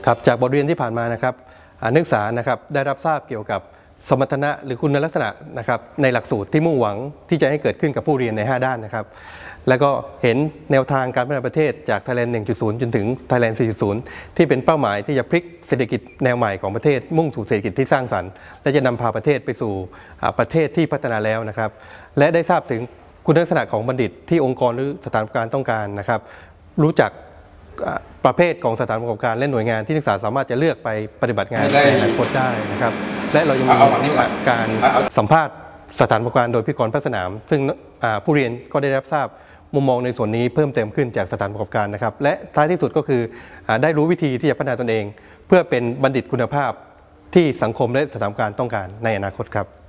ครับจากบทเรียนที่ผ่านมานะครับนักศึกษานะครับได้รับทราบเกี่ยวกับสมรรถนะหรือคุณลักษณะนะครับในหลักสูตรที่มุ่งหวังที่จะให้เกิดขึ้นกับผู้เรียนใน 5 ด้านนะครับแล้วก็เห็นแนวทางการพัฒนาประเทศจาก Thailand 1.0 จนถึง Thailand 4.0 ที่เป็นเป้าหมายที่จะพลิกเศรษฐกิจแนวใหม่ของประเทศมุ่งสู่เศรษฐกิจที่สร้างสรรค์และจะนำพาประเทศไปสู่ประเทศที่พัฒนาแล้วนะครับและได้ทราบถึงคุณลักษณะของบัณฑิตที่องค์กรหรือสถานประกอบการต้องการนะครับรู้จักประเภทของสถานประกอบการและหน่วยงานที่นักศึกษาสามารถจะเลือกไปปฏิบัติงานในอนาคตได้นะครับและเรายังมีการสัมภาษณ์สถานประกอบการโดยพิกรภาคสนามซึ่งผู้เรียนก็ได้รับทราบมุมมองในส่วนนี้เพิ่มเติมขึ้นจากสถานประกอบการนะครับและท้ายที่สุดก็คือได้รู้วิธีที่จะพัฒนาตนเองเพื่อเป็นบัณฑิตคุณภาพที่สังคมและสถานประกอบการต้องการในอนาคตครับ